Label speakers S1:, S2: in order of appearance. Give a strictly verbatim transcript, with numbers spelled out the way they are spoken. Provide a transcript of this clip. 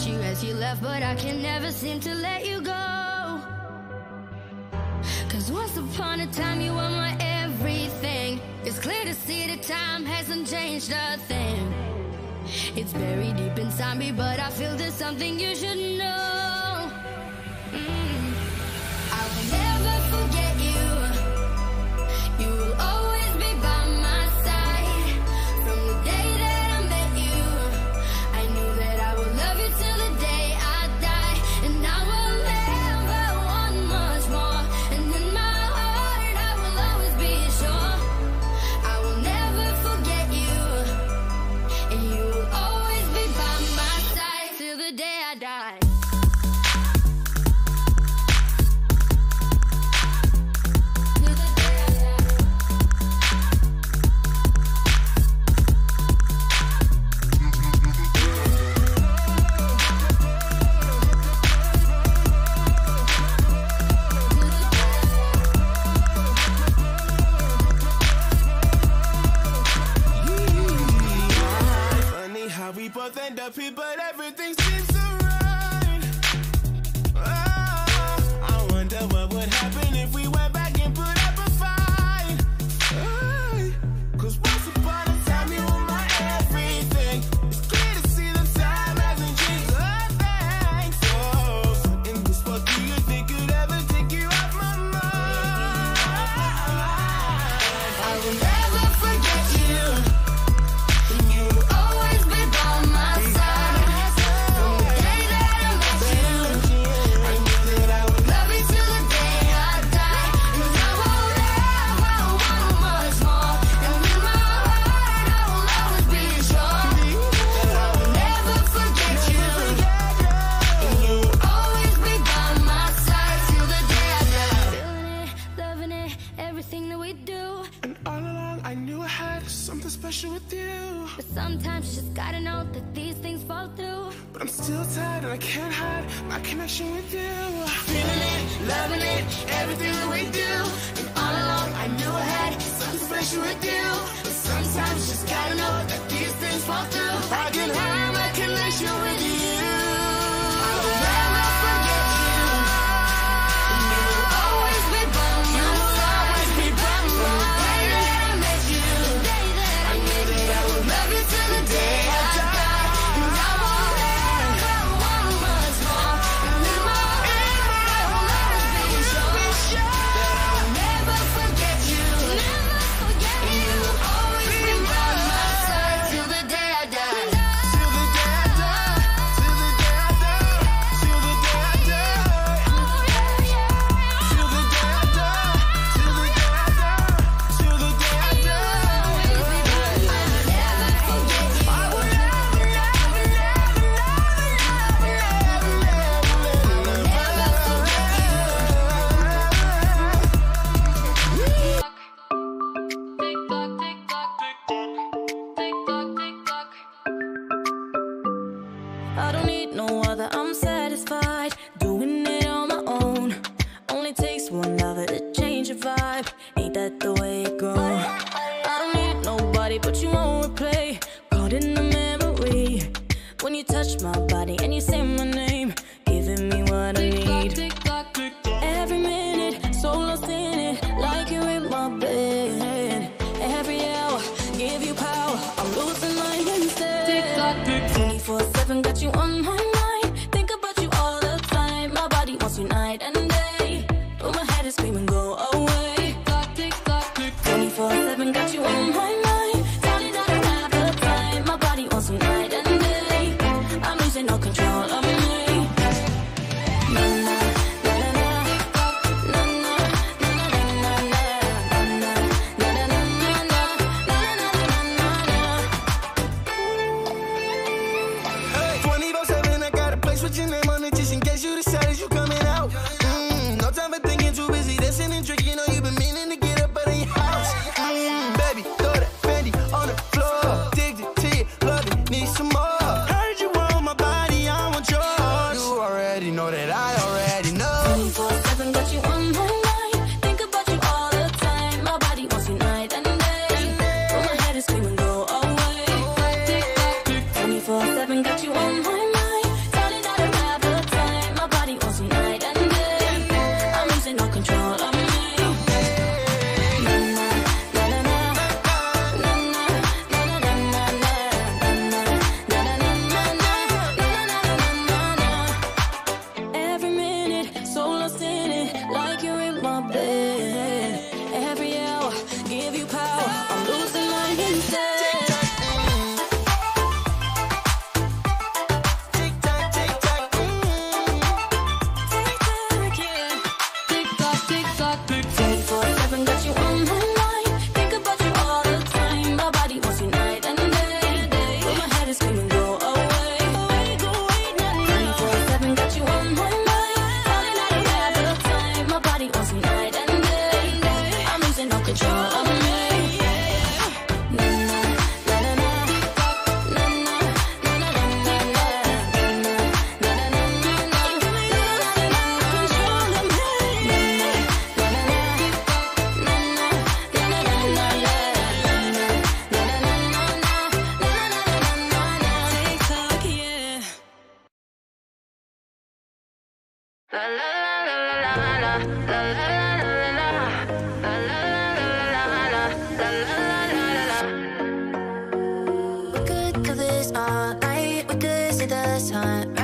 S1: you as you left, but I can never seem to let you go. Cause once upon a time you were my everything. It's clear to see that time hasn't changed a thing. It's buried deep inside me, but I feel there's something you should know. mm. I will never forget you. You will always be by my side. From the day that I met you, I knew that I would love you till the day I die. And I will never want much more. And in my heart I will always be sure I will never forget you. And you will always be by my side till the day I die.
S2: We both end up here, but everything seems so right. Oh, I wonder what would happen if we went back and put up a fight. Oh, Cause once upon a time you were my everything. It's clear to see that time hasn't changed a thing. So, in this, what do you think could ever take you off my mind? I will never forget you. With you.
S1: But sometimes you just gotta know that these things fall through.
S2: But I'm still tired and I can't hide my connection with you. Feeling it, loving it, everything that we do. And all along I knew I had something special with you. But sometimes you just gotta know that these things fall through. I can hide my connection with you. I will never forget you. And you will always be by my side. You will always be by my side. Love you till the day I die. And I won't ever want much more. And in my heart I will always be sure that I will never forget you. Never forget you. And you will always be by my side till the day I die. Till the day I die. Till the day I die. Till the day I die. Oh yeah, yeah. Till the day I die. Till the day I die. Till the day I die.
S3: I don't need no other, I'm satisfied doing it on my own. Only takes one lover to change a vibe. Ain't that the way it goes? I don't need nobody but you won't replay. Caught in the memory when you touch my body and you say my name, giving me what I need. Every minute, so lost in it, like you're in my bed. Every hour, give you power, I'm losing my instead. twenty-four seven, got you on my mind. Think about you all the time. My body wants you night and day. But my head is screaming, go away. twenty-four seven, got you on my mind. Darling, I don't have the time. My body wants you night and day. I'm losing all control of me. spotlight, we could see the sun.